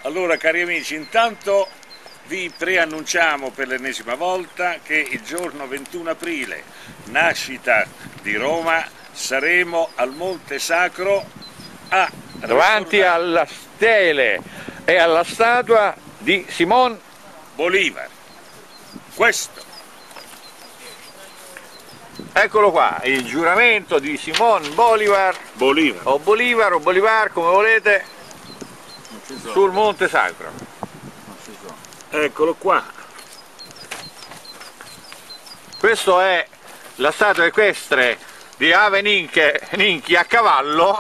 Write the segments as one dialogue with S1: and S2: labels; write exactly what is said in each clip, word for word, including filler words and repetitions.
S1: Allora, cari amici, intanto vi preannunciamo per l'ennesima volta che il giorno ventuno aprile, nascita di Roma, saremo al Monte Sacro a
S2: davanti
S1: ricordare
S2: alla stele e alla statua di Simón
S1: Bolívar. Questo.
S2: Eccolo qua, il giuramento di Simón Bolívar,
S1: Bolívar.
S2: o Bolívar o Bolívar, come volete, sul Monte Sacro.
S1: Eccolo qua.
S2: Questo è la statua equestre di Ave Ninche, Ninchi a cavallo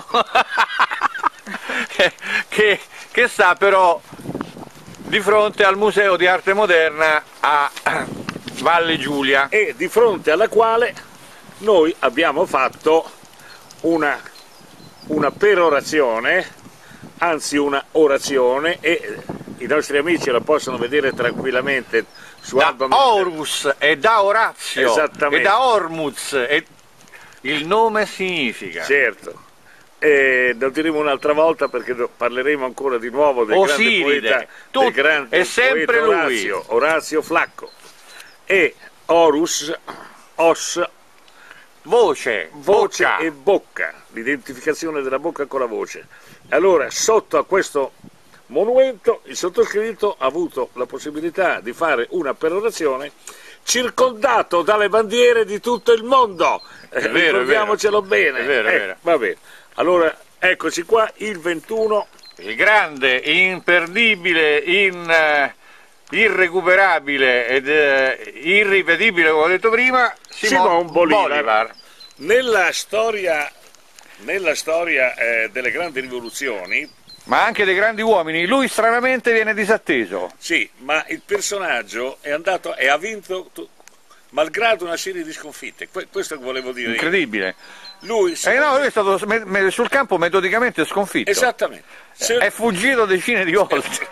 S2: che, che sta però di fronte al Museo di Arte Moderna a Valle Giulia,
S1: E di fronte alla quale noi abbiamo fatto una, una perorazione, anzi una orazione, e i nostri amici la possono vedere tranquillamente su
S2: da
S1: Album.
S2: Horus e da Orazio
S1: Esattamente.
S2: e da Ormuz, e il nome significa
S1: Certo. E lo diremo un'altra volta perché parleremo ancora di nuovo del grande
S2: Osiride,
S1: poeta,
S2: tut-
S1: del grande
S2: è sempre
S1: poeta
S2: lui.
S1: Orazio, Orazio Flacco. E Horus, os,
S2: voce,
S1: voce
S2: bocca.
S1: e bocca, l'identificazione della bocca con la voce. Allora, sotto a questo monumento il sottoscritto ha avuto la possibilità di fare una perorazione circondato dalle bandiere di tutto il mondo.
S2: È vero,
S1: Ricordiamocelo
S2: è vero.
S1: bene.
S2: È vero, è
S1: Eh,
S2: vero.
S1: Va bene. Allora, eccoci qua, il ventuno.
S2: Il grande, imperdibile, in, eh, irrecuperabile ed eh, irripetibile, come ho detto prima, Simón
S1: Simón Bolívar.
S2: Bolívar.
S1: Nella storia, nella storia eh, delle grandi rivoluzioni,
S2: Ma anche dei grandi uomini, lui stranamente viene disatteso.
S1: sì, ma il personaggio è andato e ha vinto tu- malgrado una serie di sconfitte. Que- questo che volevo dire. io.
S2: Incredibile.
S1: Lui,
S2: Eh no, lui è stato me- me- sul campo metodicamente sconfitto.
S1: esattamente. Se,
S2: È fuggito decine di volte.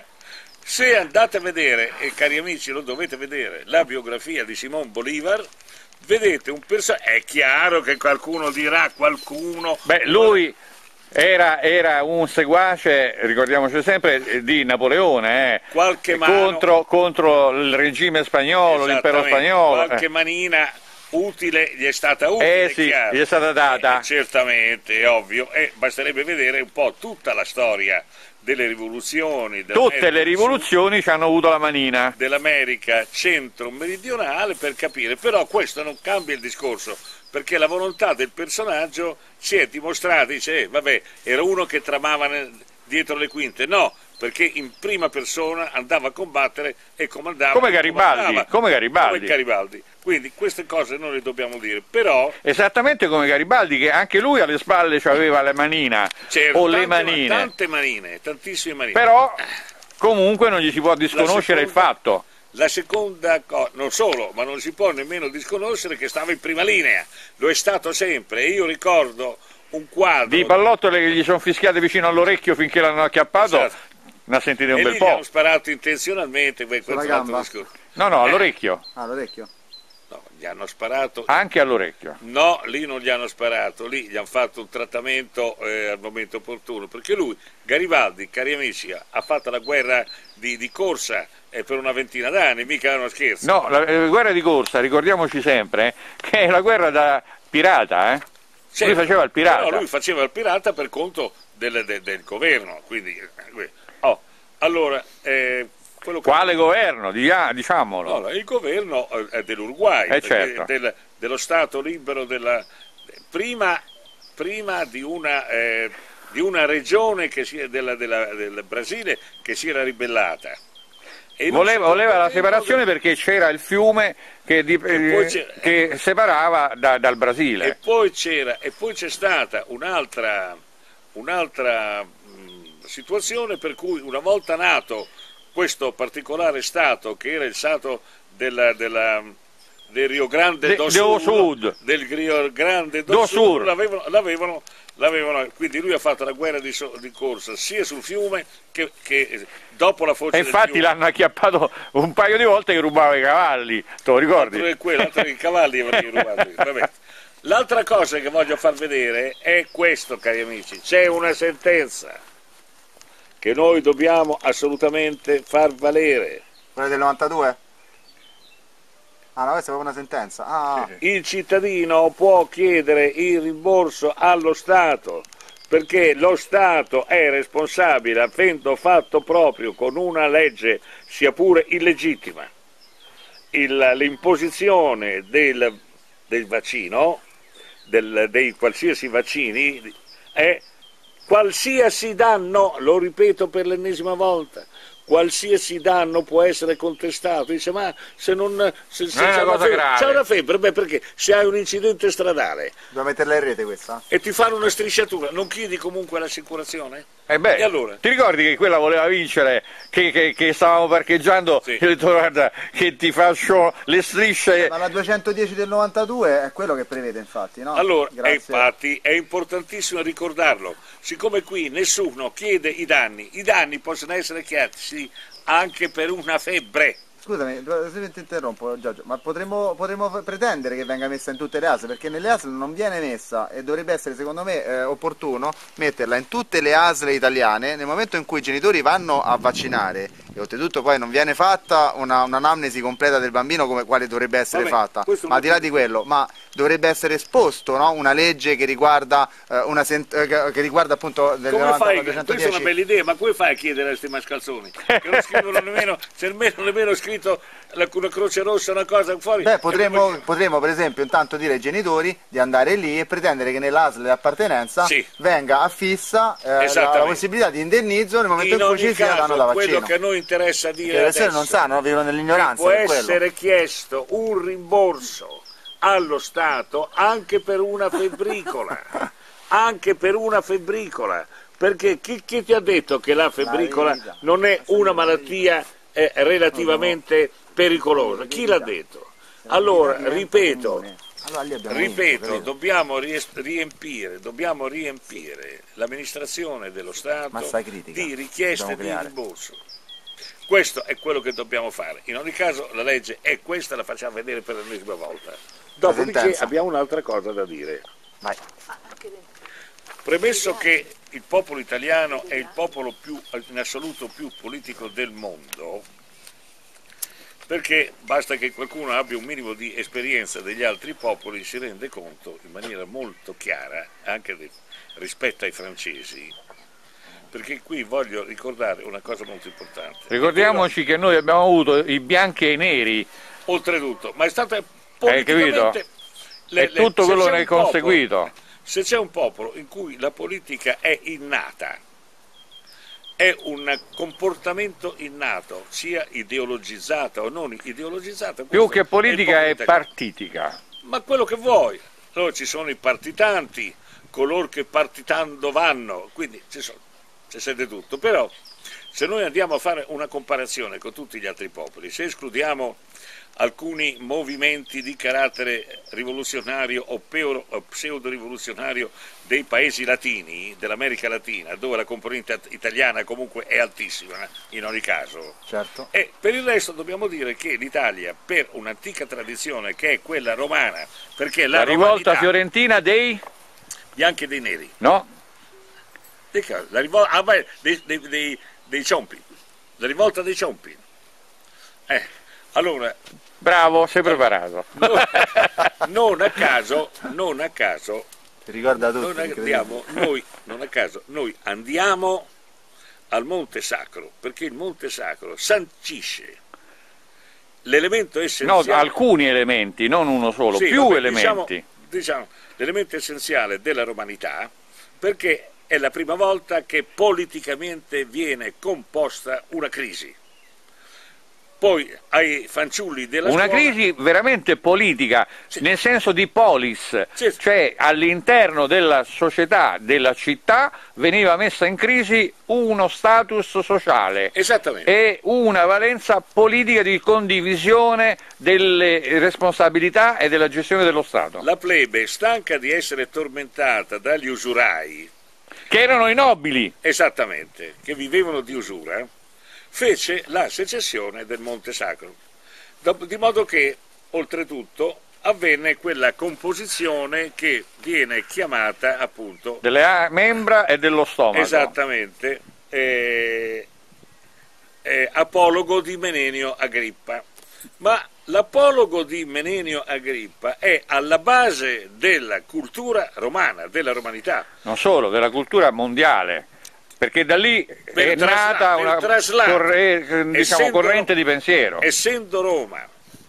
S1: se andate a vedere, e cari amici lo dovete vedere, la biografia di Simón Bolívar, vedete un personaggio. È chiaro che qualcuno dirà, qualcuno.
S2: Beh, lui era, era un seguace, ricordiamoci sempre, di Napoleone, eh,
S1: Qualche mano-
S2: contro, contro il regime spagnolo, l'impero
S1: Esattamente,
S2: spagnolo.
S1: qualche
S2: eh.
S1: manina utile gli è stata utile,
S2: Eh sì,
S1: chiaro.
S2: gli è stata data.
S1: Eh, certamente, è ovvio, e basterebbe vedere un po' tutta la storia delle rivoluzioni,
S2: Tutte le rivoluzioni ci hanno avuto la manina.
S1: dell'America centro-meridionale per capire, però questo non cambia il discorso, perché la volontà del personaggio si è dimostrata, dice, eh, vabbè, era uno che tramava nel- dietro le quinte, no, perché in prima persona andava a combattere e comandava.
S2: Come
S1: e
S2: Garibaldi,
S1: comandava,
S2: come Garibaldi.
S1: come Garibaldi. Quindi queste cose non le dobbiamo dire, però
S2: Esattamente come Garibaldi, che anche lui alle spalle aveva la manina,
S1: c'erano
S2: o le
S1: tante,
S2: manine.
S1: tante manine, tantissime manine.
S2: Però comunque non gli si può disconoscere il
S1: seconda-
S2: fatto.
S1: La seconda cosa, non solo, ma non si può nemmeno disconoscere che stava in prima linea, lo è stato sempre. E io ricordo un quadro
S2: Di pallottole che gli sono fischiate vicino all'orecchio finché l'hanno acchiappato,
S1: Esatto.
S2: ne ha sentite un
S1: e
S2: bel
S1: lì gli hanno
S2: po'.
S1: sparato intenzionalmente, beh, questo è un altro
S3: gamba?
S1: discorso.
S2: No, no, all'orecchio,
S3: Ah, l'orecchio?
S1: No, gli hanno sparato.
S2: anche all'orecchio.
S1: No, lì non gli hanno sparato, lì gli hanno fatto un trattamento eh, al momento opportuno, perché lui, Garibaldi, cari amici, ha ha fatto la guerra di, di corsa eh, per una ventina d'anni, mica è uno scherzo.
S2: No, la eh, guerra di corsa, ricordiamoci sempre, eh, che è la guerra da pirata, eh?
S1: Sì,
S2: lui faceva il pirata.
S1: però lui faceva il pirata per conto del, del- del governo, quindi. eh, oh, allora, eh, quello che-
S2: Quale governo? Dia- Diciamolo.
S1: No, il governo eh, è dell'Uruguay,
S2: Eh,
S1: perché
S2: certo.
S1: del- dello Stato libero della. Prima, prima di, una, eh, di una regione che si, della, della- del Brasile che si era ribellata. E lui
S2: Voleva,
S1: si-
S2: voleva la separazione perché c'era il fiume che, di-
S1: poi
S2: eh,
S1: c'era-
S2: che separava da- dal
S1: E
S2: Brasile.
S1: poi c'era e poi c'è stata un'altra un'altra mh, situazione per cui una volta nato questo particolare stato che era il stato della, della, del Rio Grande
S2: De-
S1: do,
S2: do
S1: Sul,
S2: Sud.
S1: del Rio Grande do,
S2: Do
S1: Sul,
S2: Sur.
S1: l'avevano, l'avevano, l'avevano- quindi lui ha fatto la guerra di, so- di corsa sia sul fiume che, che dopo la foce
S2: E
S1: del
S2: infatti
S1: fiume.
S2: l'hanno acchiappato un paio di volte che rubava i cavalli, te lo ricordi?
S1: Altro è quello, altro che i cavalli avrei rubato. Vabbè. L'altra cosa che voglio far vedere è questo, cari amici, c'è una sentenza che noi dobbiamo assolutamente far valere.
S3: Quella del novantadue? Ah, no, questa è proprio una sentenza. Ah.
S1: Il cittadino può chiedere il rimborso allo Stato, perché lo Stato è responsabile, avendo fatto proprio con una legge, sia pure illegittima, l'imposizione del, del vaccino, del, dei qualsiasi vaccini, è qualsiasi danno, lo ripeto per l'ennesima volta, qualsiasi danno può essere contestato. Dice, ma se non se, se c'è, una febbre, c'è una febbre, beh, perché se hai un incidente stradale
S3: devo metterla in rete questa?
S1: E ti fanno una strisciatura, non chiedi comunque l'assicurazione?
S2: Eh beh,
S1: e allora? Ti
S2: ricordi che quella voleva vincere, che, che, che stavamo parcheggiando, sì. E ho detto guarda che ti faccio le strisce.
S3: Ma la duecentodieci del novantadue è quello che prevede, infatti, no?
S1: Allora, e infatti è importantissimo ricordarlo, siccome qui nessuno chiede i danni, i danni possono essere chiesti anche per una febbre.
S3: Scusami, se ti interrompo Giorgio, ma potremmo, potremmo pretendere che venga messa in tutte le A S L, perché nelle A S L non viene messa e dovrebbe essere secondo me eh, opportuno metterla in tutte le A S L italiane nel momento in cui i genitori vanno a vaccinare e oltretutto poi non viene fatta un'anamnesi completa del bambino come quale dovrebbe essere Vabbè, fatta, ma al di là di quello, ma dovrebbe essere esposto, no? Una legge che riguarda, eh, una sent eh, che riguarda appunto del
S1: come fai, questa è una bella idea, ma come fai a chiedere a questi mascalzoni che non scrivono nemmeno, c'è nemmeno, nemmeno scritto una croce rossa, una cosa fuori?
S3: Beh, potremmo, poi... potremmo per esempio intanto dire ai genitori di andare lì e pretendere che nell'A S L di appartenenza sì. venga affissa eh, la, la possibilità di indennizzo nel momento in, in cui ci sia danno da vaccino.
S1: Quello che a noi interessa dire
S3: che le persone non sanno, vivono nell'ignoranza.
S1: Può essere chiesto un rimborso allo Stato anche per una febbricola, anche per una febbricola, perché chi, chi ti ha detto che la febbricola la non è una malattia eh, relativamente pericolosa? Chi l'ha detto? Allora, ripeto, ripeto, dobbiamo riempire, dobbiamo riempire l'amministrazione dello Stato di richieste di rimborso. Questo è quello che dobbiamo fare. In ogni caso la legge è questa, la facciamo vedere per l'ennesima volta. Dopodiché abbiamo un'altra cosa da dire.
S3: Vai.
S1: Premesso che il popolo italiano è il popolo più, in assoluto più politico del mondo, perché basta che qualcuno abbia un minimo di esperienza degli altri popoli, si rende conto in maniera molto chiara, anche rispetto ai francesi, perché qui voglio ricordare una cosa molto importante.
S2: Ricordiamoci che noi abbiamo avuto i bianchi e i neri.
S1: Oltretutto, ma è stata politicamente...
S2: Le, è tutto le, quello che ne è conseguito.
S1: Popolo, se c'è un popolo in cui la politica è innata, è un comportamento innato, sia ideologizzato o non ideologizzato.
S2: Più che politica è, è partitica.
S1: Ma quello che vuoi. Allora ci sono i partitanti, coloro che partitando vanno, quindi ci sono, c'è sede tutto. Però se noi andiamo a fare una comparazione con tutti gli altri popoli, se escludiamo alcuni movimenti di carattere rivoluzionario o pseudo-rivoluzionario dei paesi latini, dell'America Latina, dove la componente italiana comunque è altissima in ogni caso.
S3: Certo.
S1: E per il resto dobbiamo dire che l'Italia, per un'antica tradizione che è quella romana, perché la,
S2: la rivolta fiorentina dei
S1: bianchi e dei neri.
S2: No.
S1: La rivolta ah, beh, dei, dei, dei, dei ciompi. La rivolta dei ciompi. Eh, allora
S2: bravo, sei preparato.
S1: Non, non a caso, non a caso,
S3: ricorda tutti,
S1: non andiamo, noi, non a caso, noi andiamo al Monte Sacro, perché il Monte Sacro sancisce l'elemento essenziale.
S2: No, alcuni elementi, non uno solo,
S1: sì,
S2: più
S1: vabbè,
S2: elementi.
S1: Diciamo, diciamo, l'elemento essenziale della romanità, perché è la prima volta che politicamente viene composta una crisi. Poi ai fanciulli della
S2: una
S1: scuola...
S2: crisi veramente politica, sì. Nel senso di polis, sì. Cioè all'interno della società, della città, veniva messa in crisi uno status sociale e una valenza politica di condivisione delle responsabilità e della gestione dello Stato.
S1: La plebe, stanca di essere tormentata dagli usurai,
S2: che erano i nobili,
S1: esattamente, che vivevano di usura, fece la secessione del Monte Sacro, di modo che oltretutto avvenne quella composizione che viene chiamata appunto
S2: delle membra e dello stomaco.
S1: Esattamente, eh, eh, apologo di Menenio Agrippa, ma l'apologo di Menenio Agrippa è alla base della cultura romana, della romanità.
S2: Non solo, della cultura mondiale, perché da lì per è nata una corre, diciamo, essendo, corrente di pensiero.
S1: Essendo Roma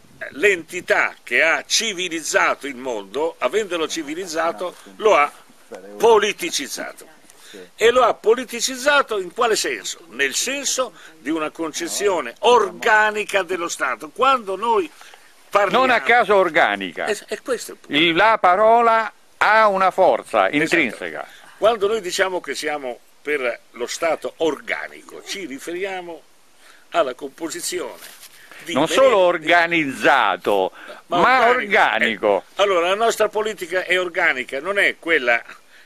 S1: l'entità che ha civilizzato il mondo, avendolo civilizzato, lo ha politicizzato. E lo ha politicizzato in quale senso? Nel senso di una concezione organica dello Stato. Quando noi parliamo...
S2: Non a caso organica.
S1: È, è questo il
S2: il, la parola ha una forza intrinseca.
S1: Esatto. Quando noi diciamo che siamo per lo Stato organico, ci riferiamo alla composizione di
S2: non solo organizzato, ma, ma organico. organico.
S1: Eh, allora, la nostra politica è organica, non è quella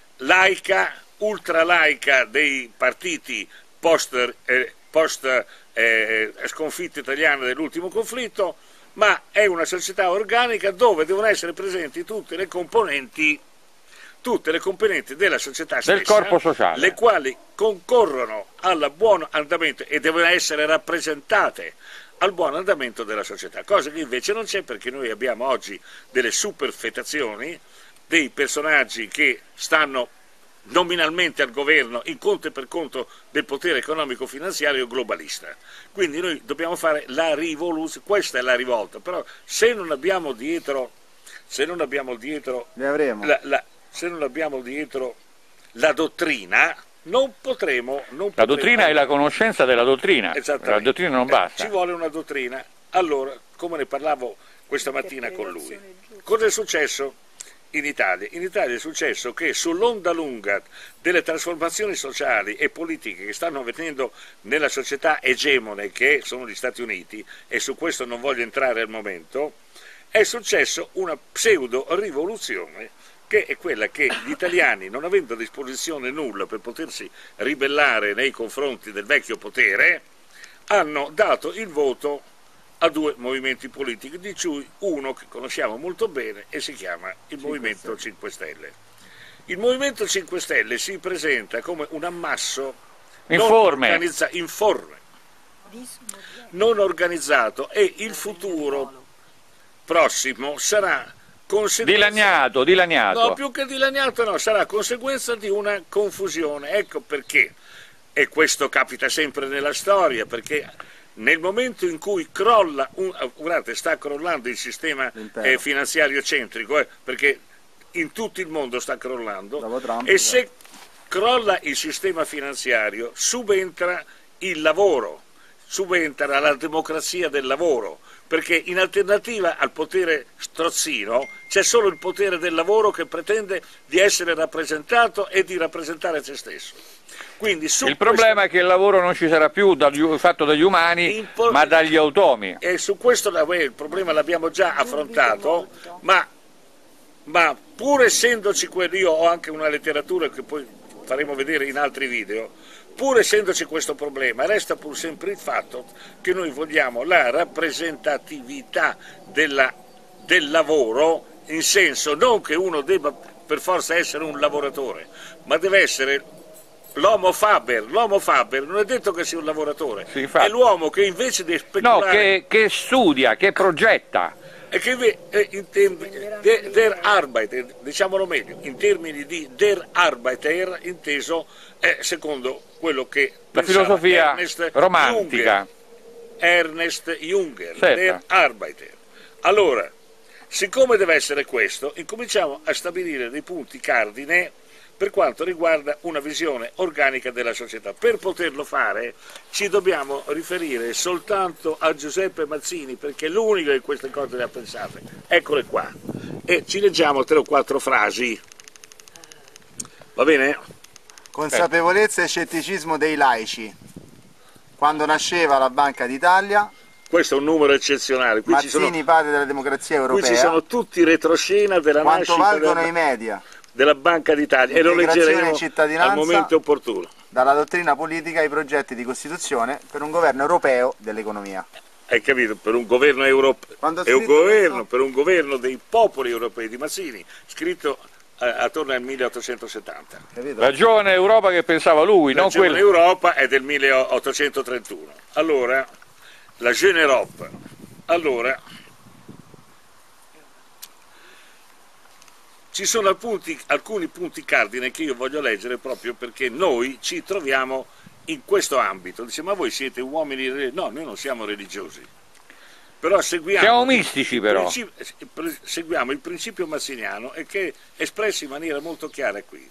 S1: laica, ultralaica dei partiti post, eh, post eh, sconfitta italiana dell'ultimo conflitto, ma è una società organica dove devono essere presenti tutte le componenti, tutte le componenti della società stessa,
S2: del corpo sociale,
S1: le quali concorrono al buon andamento e devono essere rappresentate al buon andamento della società, cosa che invece non c'è, perché noi abbiamo oggi delle superfetazioni, dei personaggi che stanno nominalmente al governo in conto e per conto del potere economico finanziario globalista. Quindi noi dobbiamo fare la rivoluzione, questa è la rivolta, però se non abbiamo dietro, se non abbiamo dietro,
S3: ne avremo.
S1: La, la, se non abbiamo dietro la dottrina, non potremo... Non
S2: la
S1: potremo
S2: dottrina è la conoscenza della dottrina, la dottrina non basta.
S1: Eh, ci vuole una dottrina. Allora, come ne parlavo questa mattina con lui, cosa è successo in Italia? In Italia è successo che sull'onda lunga delle trasformazioni sociali e politiche che stanno avvenendo nella società egemone, che sono gli Stati Uniti, e su questo non voglio entrare al momento, è successo una pseudo-rivoluzione, che è quella che gli italiani, non avendo a disposizione nulla per potersi ribellare nei confronti del vecchio potere, hanno dato il voto a due movimenti politici, di cui uno che conosciamo molto bene e si chiama il Movimento cinque Stelle. Il Movimento cinque Stelle si presenta come un ammasso
S2: informe,
S1: non, organizza, informe, non organizzato, e il futuro prossimo sarà
S2: dilaniato, dilaniato.
S1: No, più che dilaniato no, sarà conseguenza di una confusione. Ecco perché, e questo capita sempre nella storia, perché nel momento in cui crolla, un, guardate, sta crollando il sistema eh, finanziario centrico, eh, perché in tutto il mondo sta crollando, Trump, e se crolla il sistema finanziario subentra il lavoro, subentra la democrazia del lavoro, perché in alternativa al potere strozzino c'è solo il potere del lavoro che pretende di essere rappresentato e di rappresentare se stesso. Quindi su
S2: il problema questo... è che il lavoro non ci sarà più dagli, fatto dagli umani, Impo... ma dagli automi.
S1: E su questo il problema l'abbiamo già affrontato, ma, ma pur essendoci quello, io ho anche una letteratura che poi faremo vedere in altri video, pur essendoci questo problema, resta pur sempre il fatto che noi vogliamo la rappresentatività della, del lavoro, in senso non che uno debba per forza essere un lavoratore, ma deve essere l'homo faber. L'homo faber non è detto che sia un lavoratore, sì, è l'uomo che invece di speculare...
S2: No, che, che studia, che progetta.
S1: E che eh, in termini de, der Arbeiter, diciamolo meglio, in termini di der Arbeiter, inteso eh, secondo quello che
S2: la filosofia
S1: Ernest
S2: romantica
S1: Junger, Ernest Junger,
S2: certo.
S1: Der Arbeiter. Allora, siccome deve essere questo, incominciamo a stabilire dei punti cardine per quanto riguarda una visione organica della società. Per poterlo fare ci dobbiamo riferire soltanto a Giuseppe Mazzini, perché è l'unico che queste cose le ha pensate. Eccole qua. E ci leggiamo tre o quattro frasi. Va bene?
S3: Consapevolezza e scetticismo dei laici. Quando nasceva la Banca d'Italia...
S1: Questo è un numero eccezionale. Qui
S3: Mazzini, ci sono, padre della democrazia europea.
S1: Qui ci sono tutti i retroscena della
S3: quanto
S1: nascita...
S3: Quanto valgono
S1: della...
S3: i media?
S1: Della Banca d'Italia, e lo leggeremo al momento opportuno.
S3: Dalla dottrina politica ai progetti di Costituzione per un governo europeo dell'economia.
S1: Hai capito? Per un governo europeo, è un governo, per un governo dei popoli europei, di Mazzini, scritto attorno al milleottocentosettanta.
S2: La giovane Europa che pensava lui,
S1: la
S2: non
S1: giovane
S2: quella...
S1: Europa è del milleottocentotrentuno. Allora, la Jeune Europe. Allora, ci sono alcuni, alcuni punti cardine che io voglio leggere proprio perché noi ci troviamo in questo ambito. Dice, ma voi siete uomini religiosi? No, noi non siamo religiosi. Però seguiamo,
S2: siamo mistici però.
S1: Seguiamo il principio mazziniano e che è espresso in maniera molto chiara qui.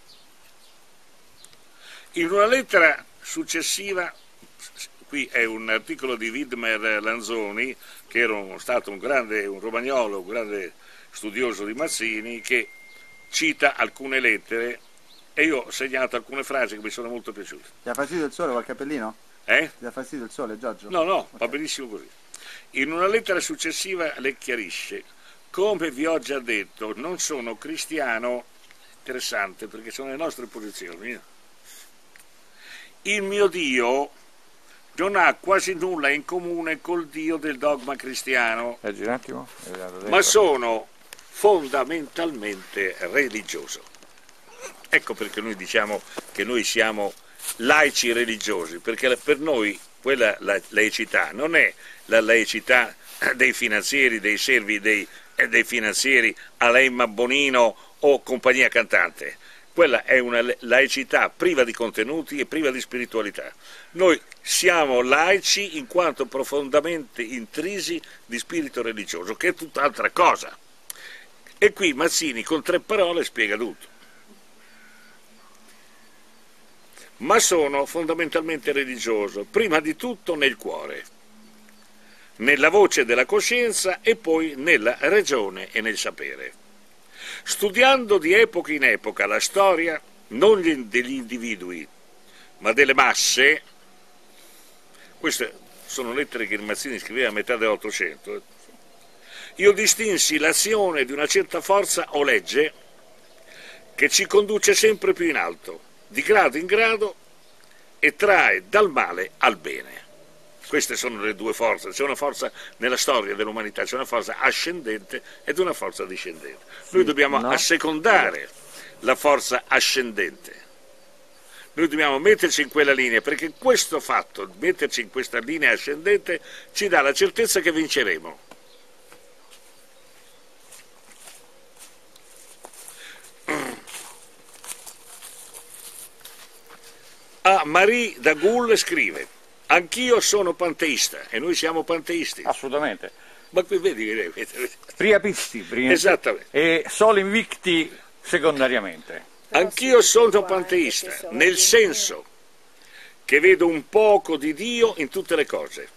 S1: In una lettera successiva, qui è un articolo di Widmer Lanzoni, che era un, stato un grande, un romagnolo, un grande studioso di Mazzini, che cita alcune lettere e io ho segnato alcune frasi che mi sono molto piaciute.
S3: Ti ha fastidio il sole qualche cappellino?
S1: Eh?
S3: Ti ha fastidio il sole, Giorgio?
S1: No, no,
S3: okay.
S1: Va benissimo così. In una lettera successiva le chiarisce, come vi ho già detto, non sono cristiano, interessante perché sono le nostre posizioni. Il mio Dio non ha quasi nulla in comune col Dio del dogma cristiano,
S2: Leggi un attimo.
S1: ma sono fondamentalmente religioso. Ecco perché noi diciamo che noi siamo laici religiosi, perché per noi quella la laicità non è la laicità dei finanzieri, dei servi dei, dei finanzieri alla Emma Bonino o compagnia cantante. Quella è una laicità priva di contenuti e priva di spiritualità. Noi siamo laici in quanto profondamente intrisi di spirito religioso, che è tutt'altra cosa. E qui Mazzini con tre parole spiega tutto. Ma sono fondamentalmente religioso, prima di tutto nel cuore, nella voce della coscienza e poi nella ragione e nel sapere. Studiando di epoca in epoca la storia, non degli individui, ma delle masse, queste sono lettere che Mazzini scriveva a metà dell'Ottocento, io distinsi l'azione di una certa forza o legge che ci conduce sempre più in alto, di grado in grado, e trae dal male al bene. Queste sono le due forze, c'è una forza nella storia dell'umanità, c'è una forza ascendente ed una forza discendente. Noi dobbiamo no. assecondare la forza ascendente. Noi dobbiamo metterci in quella linea, perché questo fatto, metterci in questa linea ascendente, ci dà la certezza che vinceremo. Ah, Marie da Gaulle scrive: anch'io sono panteista e noi siamo panteisti.
S2: Assolutamente.
S1: Ma qui vedi, vedi.
S2: Priapisti, prima.
S1: Esattamente.
S2: E solo invicti secondariamente.
S1: Anch'io sono panteista, nel senso che vedo un poco di Dio in tutte le cose,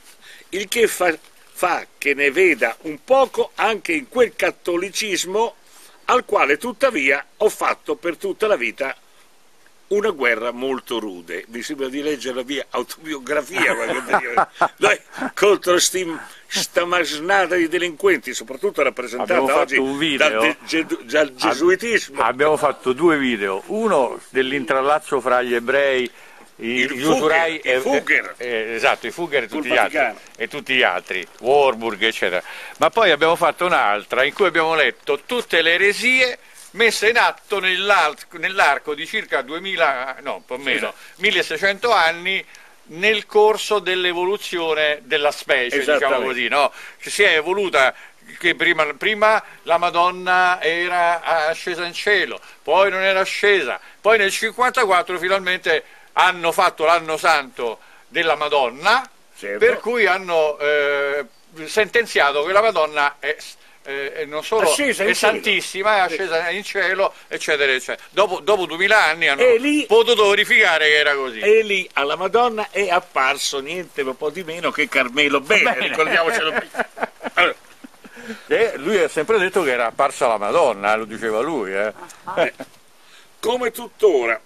S1: il che fa, fa che ne veda un poco anche in quel cattolicismo al quale tuttavia ho fatto per tutta la vita una guerra molto rude. Mi sembra di leggere la mia autobiografia Dai, contro questa masnada di delinquenti, soprattutto rappresentata oggi dal, dal gesuitismo.
S2: Abbiamo fatto due video, uno dell'intrallazzo fra gli ebrei, i,
S1: il
S2: gli Uturai
S1: e, Fugger,
S2: eh, eh, esatto, i Fugger e tutti, gli altri, e tutti gli altri, Warburg eccetera, ma poi abbiamo fatto un'altra in cui abbiamo letto tutte le eresie messa in atto nell'arco di circa duemila, no, un po' meno, milleseicento anni nel corso dell'evoluzione della specie, diciamo così, no? Che si è evoluta, che prima, prima la Madonna era ascesa in cielo, poi non era scesa, poi nel cinquantaquattro finalmente hanno fatto l'anno santo della Madonna, certo. Per cui hanno eh, sentenziato che la Madonna è Eh, non solo
S1: ascesa
S2: è santissima, è ascesa in cielo, eccetera, eccetera. Dopo, dopo duemila anni hanno lì, potuto verificare che era così.
S1: E lì alla Madonna è apparso niente un po' di meno che Carmelo Bene, Bene. ricordiamocelo. Allora.
S2: E lui ha sempre detto che era apparsa la Madonna, lo diceva lui. Eh.
S1: Eh. Come tuttora.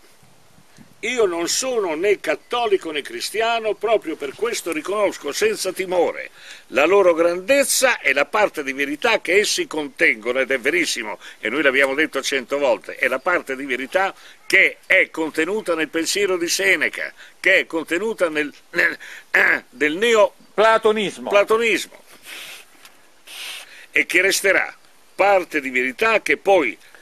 S1: Io non sono né cattolico né cristiano, proprio per questo riconosco senza timore la loro grandezza e la parte di verità che essi contengono, ed è verissimo, e noi l'abbiamo detto cento volte, è la parte di verità che è contenuta nel pensiero di Seneca, che è contenuta nel, nel eh, del neoplatonismo platonismo, e che resterà parte di verità che poi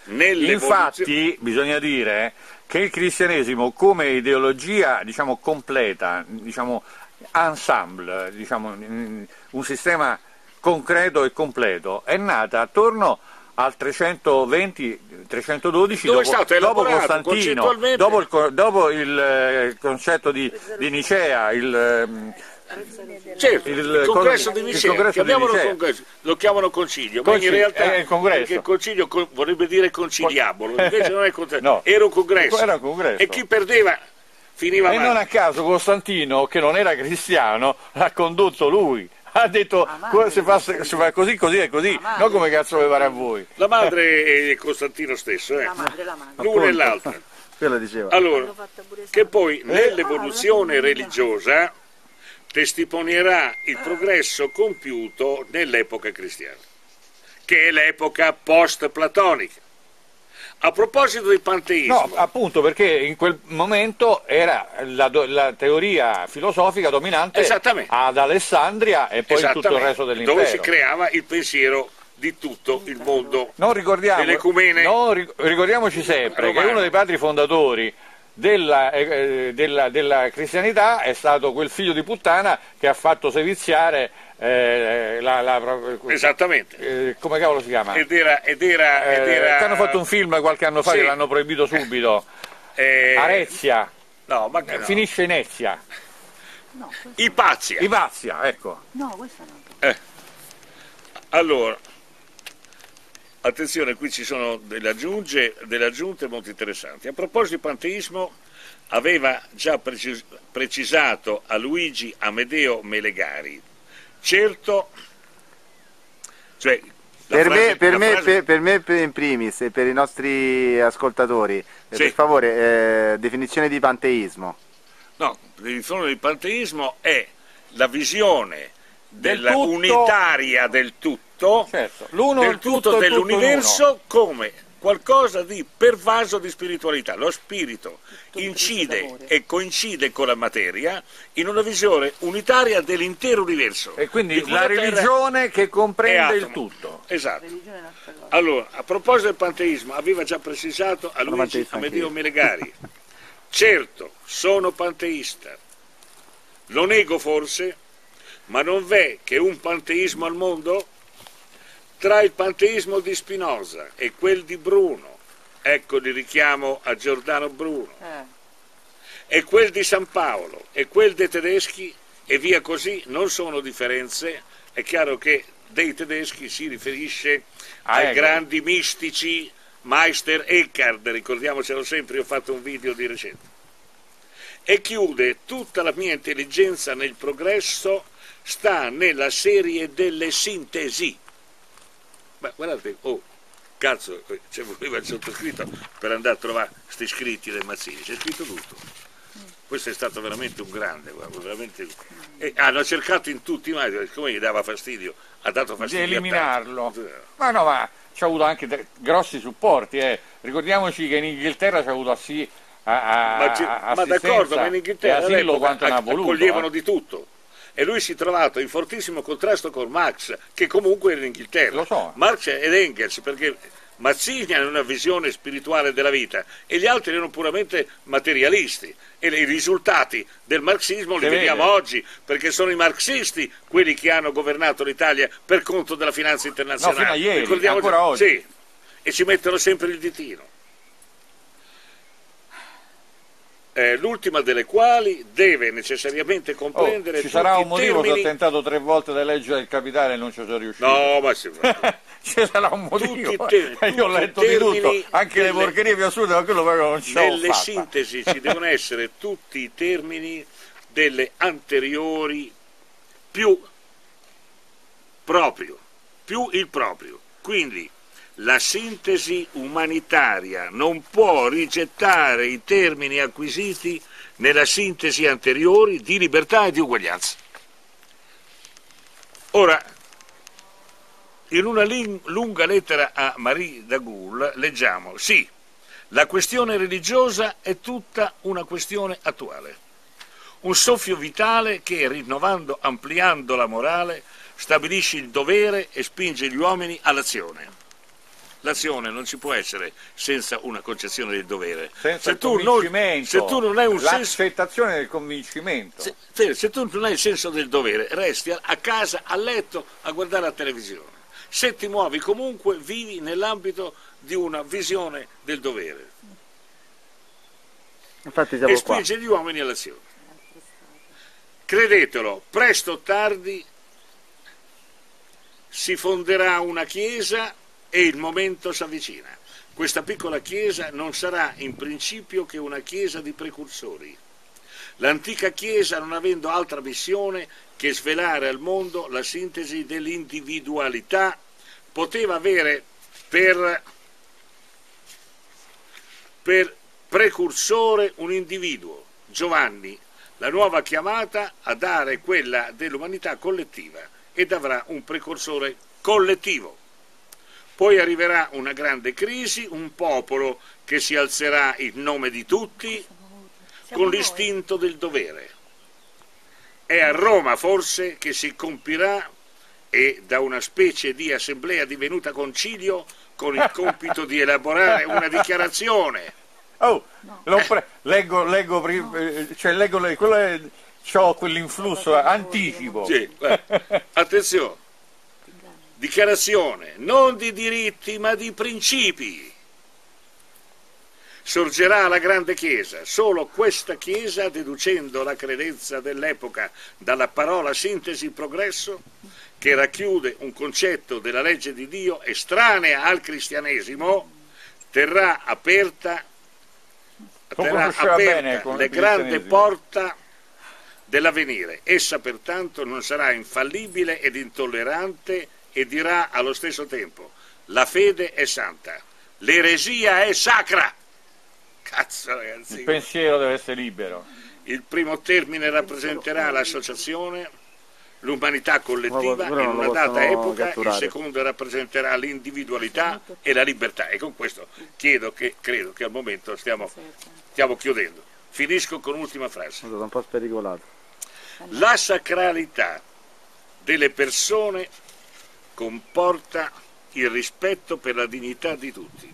S2: Infatti bisogna dire che il cristianesimo come ideologia, diciamo, completa, diciamo, ensemble, diciamo, un sistema concreto e completo, è nata attorno al trecentoventi trecentododici dopo, dopo Costantino, dopo il, dopo il concetto di, di Nicea, il,
S1: certo, il, il congresso di Nicea, congresso di Nicea. Congresso, lo chiamano concilio, ma in realtà
S2: è il congresso.
S1: Il concilio vorrebbe dire conciliabolo, invece non è concilio,
S2: no,
S1: era un congresso.
S2: Era un congresso.
S1: E chi perdeva finiva
S2: e
S1: male.
S2: Non a caso Costantino, che non era cristiano, l'ha condotto lui. Ha detto se fa, se fa così, così e così, non come cazzo vi pare a voi.
S1: La madre è Costantino stesso, eh?
S4: La madre, la madre.
S1: L'una e l'altra.
S3: Diceva.
S1: Allora, che poi nell'evoluzione religiosa testimonierà il progresso compiuto nell'epoca cristiana, che è l'epoca post-platonica. A proposito del panteismo...
S2: No, appunto, perché in quel momento era la, la teoria filosofica dominante ad Alessandria e poi in tutto il resto dell'impero.
S1: Dove si creava il pensiero di tutto il mondo
S2: non ricordiamo,
S1: dell'ecumene.
S2: No, ricordiamoci sempre romano. Che uno dei padri fondatori della, eh, della, della cristianità è stato quel figlio di puttana che ha fatto seviziare eh, la, la,
S1: esattamente
S2: eh, come cavolo si chiama?
S1: Ed era, ed era, ed era...
S2: Eh, che hanno fatto un film qualche anno fa, sì, che l'hanno proibito subito. eh, Arezia,
S1: no, ma no.
S2: Finisce in Ezia.
S4: No,
S1: Ipazia.
S2: Ipazia, ecco.
S4: No, questa no.
S1: Eh. Allora, attenzione, qui ci sono delle aggiunte, delle aggiunte molto interessanti. A proposito di panteismo, aveva già precis precisato a Luigi Amedeo Melegari. Certo, cioè,
S3: per,
S1: frase,
S3: me, per, me,
S1: frase...
S3: per, per me in primis e per i nostri ascoltatori, sì, per favore, eh, definizione di panteismo.
S1: No, la definizione di panteismo è la visione della del unitaria del tutto,
S2: certo,
S1: del tutto, tutto dell'universo come qualcosa di pervaso di spiritualità. Lo spirito incide e coincide con la materia in una visione unitaria dell'intero universo.
S2: E quindi la religione che comprende il tutto.
S1: Esatto. Allora, a proposito del panteismo, aveva già precisato a Luigi Amedeo Melegari. Certo, sono panteista. Lo nego forse, ma non v'è che un panteismo al mondo? Tra il panteismo di Spinoza e quel di Bruno, ecco il richiamo a Giordano Bruno, eh. e quel di San Paolo e quel dei tedeschi e via così, non sono differenze. È chiaro che dei tedeschi si riferisce ah, ai ecco. grandi mistici Meister Eckhart, ricordiamocelo sempre, io ho fatto un video di recente. E chiude: tutta la mia intelligenza nel progresso sta nella serie delle sintesi. Beh, guardate, oh, cazzo, ci voleva il sottoscritto per andare a trovare questi scritti del Mazzini, c'è scritto tutto. Questo è stato veramente un grande, guarda, veramente... E hanno cercato in tutti i modi, siccome gli dava fastidio, ha dato fastidio
S2: di eliminarlo. Ma no, ma ci ha avuto anche grossi supporti, eh. Ricordiamoci che in Inghilterra ci ha avuto assi, a, a,
S1: ma, ma d'accordo, ma in Inghilterra
S2: quanto ne ha voluto,
S1: accoglievano
S2: eh.
S1: di tutto. E lui si è trovato in fortissimo contrasto con Marx, che comunque era in Inghilterra.
S2: Lo so.
S1: Marx ed Engels, perché Mazzini aveva una visione spirituale della vita e gli altri erano puramente materialisti. E i risultati del marxismo li vediamo oggi, perché sono i marxisti quelli che hanno governato l'Italia per conto della finanza internazionale.
S2: No, fino a ieri,
S1: ricordiamo
S2: ancora oggi.
S1: Sì, e ci mettono sempre il ditino. Eh, l'ultima delle quali deve necessariamente comprendere
S2: oh, ci sarà un motivo
S1: termini...
S2: che ho tentato tre volte di leggere il Capitale e non ci sono riuscito.
S1: No, ma sì,
S2: ci sarà un motivo.
S1: Tutti te,
S2: io ho letto di tutto, anche delle, le porcherie più assurde, ma quello proprio non ci ho
S1: nelle sintesi ci devono essere tutti i termini delle anteriori più proprio, più il proprio. Quindi la sintesi umanitaria non può rigettare i termini acquisiti nella sintesi anteriori di libertà e di uguaglianza. Ora, in una lunga lettera a Marie de Gaulle leggiamo: sì, la questione religiosa è tutta una questione attuale, un soffio vitale che, rinnovando, ampliando la morale, stabilisce il dovere e spinge gli uomini all'azione. l'azione non ci può essere senza una concezione del dovere.
S2: Senza
S1: se
S2: il
S1: tu
S2: convincimento,
S1: non, se tu non hai un
S2: l'accettazione del convincimento.
S1: Se, se tu non hai il senso del dovere, resti a, a casa, a letto, a guardare la televisione. Se ti muovi comunque, vivi nell'ambito di una visione del dovere.
S3: Infatti siamo
S1: e spinge
S3: qua.
S1: gli uomini all'azione. Credetelo, presto o tardi si fonderà una chiesa e il momento si avvicina. Questa piccola chiesa non sarà in principio che una chiesa di precursori. L'antica chiesa, non avendo altra missione che svelare al mondo la sintesi dell'individualità, poteva avere per, per precursore un individuo, Giovanni, la nuova chiamata a dare quella dell'umanità collettiva, ed avrà un precursore collettivo. Poi arriverà una grande crisi, un popolo che si alzerà in nome di tutti con l'istinto del dovere. È a Roma forse che si compirà, e da una specie di assemblea divenuta concilio, con il compito di elaborare una dichiarazione.
S2: Oh, no. pre- leggo, leggo, no. cioè leggo, quello è, c'ho quell'influsso, anticipo.
S1: Sì, attenzione, dichiarazione, non di diritti ma di principi. Sorgerà la grande Chiesa, solo questa Chiesa, deducendo la credenza dell'epoca dalla parola sintesi progresso, che racchiude un concetto della legge di Dio estranea al cristianesimo, terrà aperta terrà aperta le grandi porte dell'avvenire. Essa pertanto non sarà infallibile ed intollerante e dirà allo stesso tempo: la fede è santa, l'eresia è sacra. Cazzo, ragazzi.
S2: Il pensiero deve essere libero.
S1: Il primo termine rappresenterà l'associazione, l'umanità collettiva in una data epoca, catturare. Il secondo rappresenterà l'individualità e la libertà. E con questo chiedo che, credo che al momento stiamo, stiamo chiudendo. Finisco con un'ultima frase.
S3: Un po' spericolato.
S1: La sacralità delle persone comporta il rispetto per la dignità di tutti.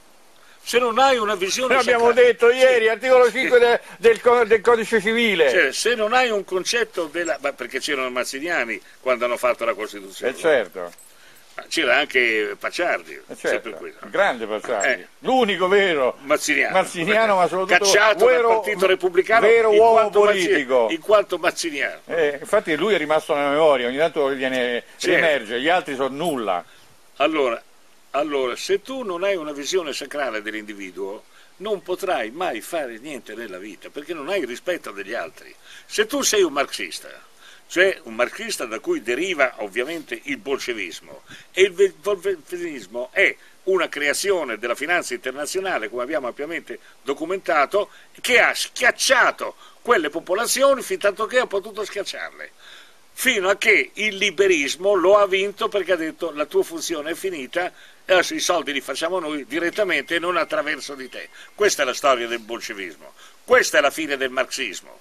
S1: Se non hai una visione
S2: Lo abbiamo
S1: sacrale,
S2: detto ieri,
S1: sì,
S2: articolo cinque de, del, del codice civile.
S1: Cioè, se non hai un concetto della... Ma perché c'erano mazziniani quando hanno fatto la Costituzione.
S2: Eh certo.
S1: C'era anche Pacciardi,
S2: eh certo.
S1: sempre
S2: Il grande Pacciardi.
S1: Eh.
S2: L'unico vero
S1: mazziniano,
S2: mazziniano ma soprattutto
S1: cacciato
S2: vero,
S1: dal Partito Repubblicano
S2: vero
S1: in
S2: uomo
S1: quanto
S2: politico.
S1: Mazzi, in quanto mazziniano.
S2: Eh, infatti lui è rimasto nella memoria, ogni tanto viene,
S1: certo.
S2: riemerge, gli altri sono nulla.
S1: Allora, allora, se tu non hai una visione sacrale dell'individuo, non potrai mai fare niente nella vita, perché non hai il rispetto degli altri. Se tu sei un marxista, cioè un marxista da cui deriva ovviamente il bolscevismo, e il bolscevismo è una creazione della finanza internazionale, come abbiamo ampiamente documentato, che ha schiacciato quelle popolazioni fin tanto che ha potuto schiacciarle, fino a che il liberismo lo ha vinto, perché ha detto: la tua funzione è finita, e adesso i soldi li facciamo noi direttamente e non attraverso di te. Questa è la storia del bolscevismo, questa è la fine del marxismo.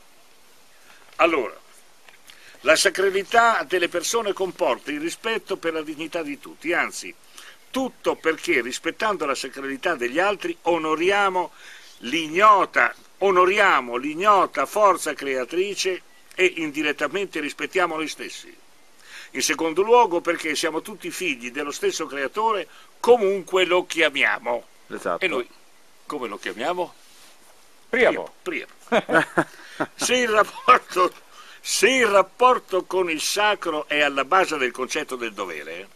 S1: Allora, la sacralità delle persone comporta il rispetto per la dignità di tutti, anzi, tutto perché rispettando la sacralità degli altri onoriamo l'ignota, onoriamo l'ignota forza creatrice e indirettamente rispettiamo noi stessi. In secondo luogo perché siamo tutti figli dello stesso creatore, comunque lo chiamiamo.
S3: Esatto.
S1: E noi come lo chiamiamo?
S2: Priamo.
S1: Priamo. Se il rapporto, se il rapporto con il sacro è alla base del concetto del dovere,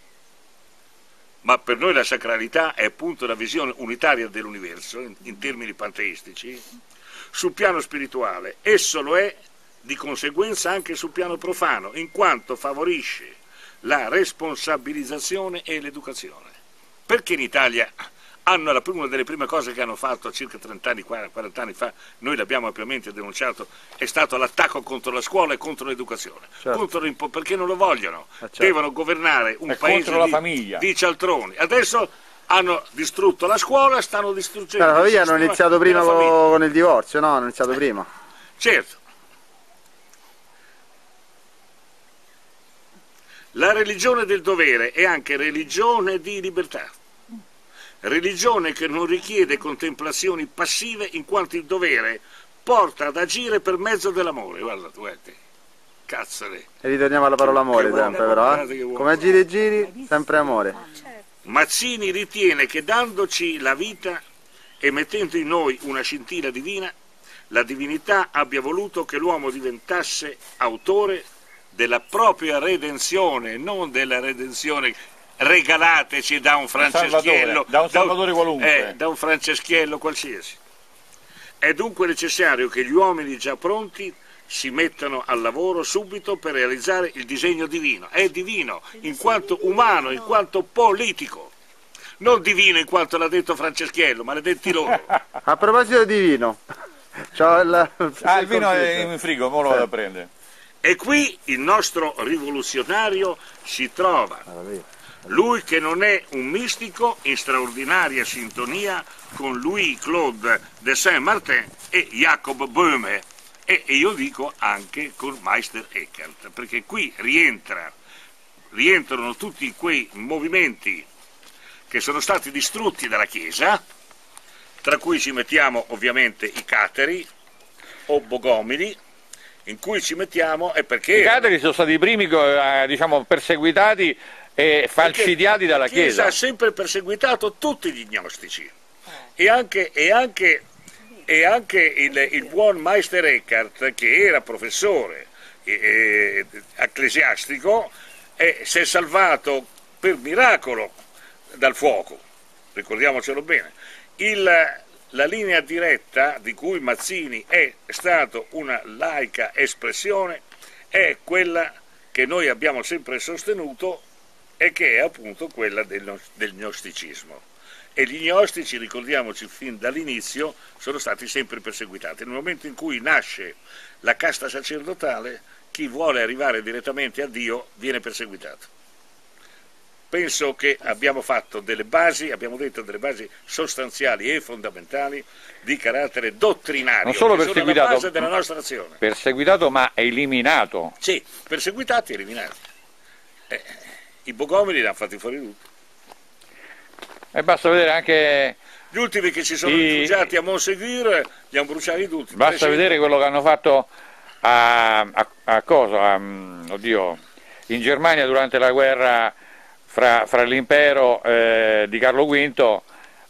S1: ma per noi la sacralità è appunto la visione unitaria dell'universo, in, in termini panteistici, sul piano spirituale esso lo è di conseguenza anche sul piano profano, in quanto favorisce la responsabilizzazione e l'educazione. Perché in Italia hanno la, una delle prime cose che hanno fatto circa trenta anni, quaranta anni fa, noi l'abbiamo ampiamente denunciato, è stato l'attacco contro la scuola e contro l'educazione, certo. Perché non lo vogliono, eh certo. Devono governare un
S2: è
S1: paese
S2: la
S1: di,
S2: famiglia.
S1: di cialtroni. Adesso hanno distrutto la scuola, stanno distruggendo
S3: la famiglia. Hanno iniziato prima con, con il divorzio, no? Hanno iniziato prima.
S1: Certo. La religione del dovere è anche religione di libertà. religione che non richiede contemplazioni passive in quanto il dovere porta ad agire per mezzo dell'amore. Guarda, guarda, cazzare.
S3: E ritorniamo alla parola amore sempre però, eh? Come giri e giri, sempre amore.
S1: Mazzini ritiene che dandoci la vita e mettendo in noi una scintilla divina, la divinità abbia voluto che l'uomo diventasse autore della propria redenzione, non della redenzione regalateci da un franceschiello,
S2: da un salvatore qualunque,
S1: eh, da un franceschiello qualsiasi. È dunque necessario che gli uomini già pronti si mettano al lavoro subito per realizzare il disegno divino. È divino in quanto umano, in quanto politico, non divino in quanto l'ha detto Franceschiello, maledetti loro.
S3: A proposito di vino, c'ho il,
S2: ah, il vino è in frigo, ora lo vado a prendere.
S1: E qui il nostro rivoluzionario si trova. Lui che non è un mistico in straordinaria sintonia con Louis-Claude de Saint-Martin e Jacob Böhme, e io dico anche con Meister Eckhart, perché qui rientra, rientrano tutti quei movimenti che sono stati distrutti dalla Chiesa, tra cui ci mettiamo ovviamente i cateri o bogomili, in cui ci mettiamo è perché...
S2: I cateri sono stati i primi eh, diciamo, perseguitati e falcidiati dalla Chiesa.
S1: La Chiesa ha sempre perseguitato tutti gli gnostici e anche, e anche, e anche il, il buon Meister Eckhart, che era professore eh, ecclesiastico, eh, si è salvato per miracolo dal fuoco, ricordiamocelo bene. Il, la linea diretta di cui Mazzini è stato una laica espressione è quella che noi abbiamo sempre sostenuto e che è appunto quella del, del gnosticismo. E gli gnostici, ricordiamoci fin dall'inizio, sono stati sempre perseguitati. Nel momento in cui nasce la casta sacerdotale, chi vuole arrivare direttamente a Dio viene perseguitato. Penso che abbiamo fatto delle basi, abbiamo detto delle basi sostanziali e fondamentali di carattere dottrinario,
S2: non solo
S1: che
S2: perseguitato,
S1: sono la base della nostra azione.
S2: Perseguitato ma eliminato.
S1: Sì, perseguitati e eliminati. Eh, I bogomili li hanno fatti fuori tutti.
S2: E basta vedere anche...
S1: Gli ultimi che si sono
S2: i...
S1: rifugiati a Montségur li hanno bruciati tutti.
S2: Basta vedere quello che hanno fatto a, a, a cosa? A, oddio, in Germania durante la guerra fra, fra l'impero eh, di Carlo quinto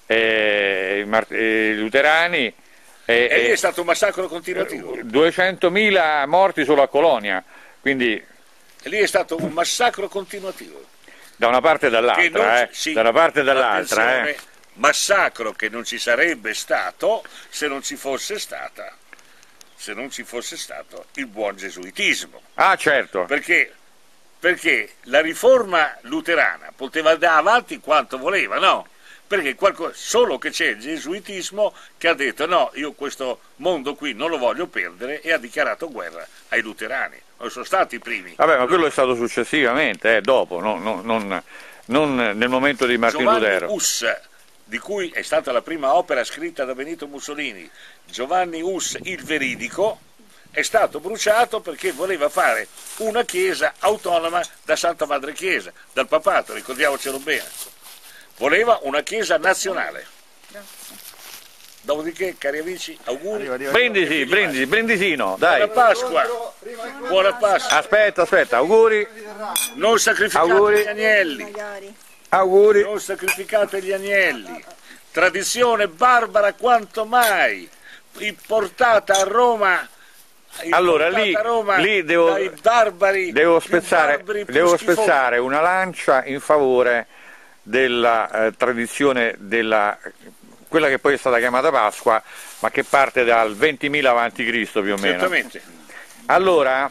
S2: e i, i luterani. E,
S1: e lì è stato un massacro continuativo.
S2: duecentomila morti solo a Colonia, quindi...
S1: E lì è stato un massacro continuativo.
S2: Da una parte e dall'altra, eh?
S1: Sì,
S2: da una parte e dall'altra, eh?
S1: Massacro che non ci sarebbe stato se non ci fosse stata, se non ci fosse stato il buon gesuitismo.
S2: Ah, certo.
S1: Perché, perché la riforma luterana poteva andare avanti quanto voleva, no? Perché qualcosa, solo che c'è il gesuitismo che ha detto no, io questo mondo qui non lo voglio perdere e ha dichiarato guerra ai luterani. Non sono stati i primi.
S2: Vabbè, ma quello è stato successivamente, eh, dopo, no, no, non, non nel momento di Martin
S1: Giovanni
S2: Lutero.
S1: Hus, di cui è stata la prima opera scritta da Benito Mussolini, Giovanni Hus il Veridico, è stato bruciato perché voleva fare una chiesa autonoma da Santa Madre Chiesa, dal papato, ricordiamocelo bene. Voleva una chiesa nazionale.
S4: Grazie.
S1: Dopodiché, cari amici, auguri.
S3: Arriva, arriva,
S2: Brindisi, brindisi, brindisino, dai.
S1: Buona Pasqua. Buona Pasqua.
S2: Aspetta, aspetta, auguri.
S1: Non sacrificate
S2: Auguri.
S1: gli agnelli.
S4: Magari.
S2: Auguri.
S1: Non sacrificate gli agnelli. Tradizione barbara quanto mai. Portata a Roma.
S2: Allora lì,
S1: a Roma
S2: lì devo,
S1: dai barbari,
S2: devo, spezzare,
S1: barbari
S2: devo
S1: schifosi.
S2: spezzare una lancia in favore della eh, tradizione della quella che poi è stata chiamata Pasqua, ma che parte dal ventimila avanti Cristo più o meno.
S1: Certamente.
S2: Allora,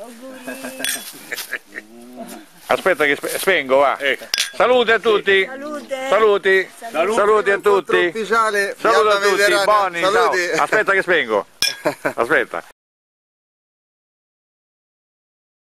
S2: aspetta che spengo, va.
S1: Eh.
S2: Saluti a tutti.
S4: Salute.
S2: Saluti.
S1: Saluti.
S2: Saluti a tutti.
S3: Ufficiale,
S2: Saluti a
S3: Fiamma
S2: tutti,
S3: Mediterranea.
S2: buoni, ciao.
S3: Saluti.
S2: Aspetta che spengo. Aspetta.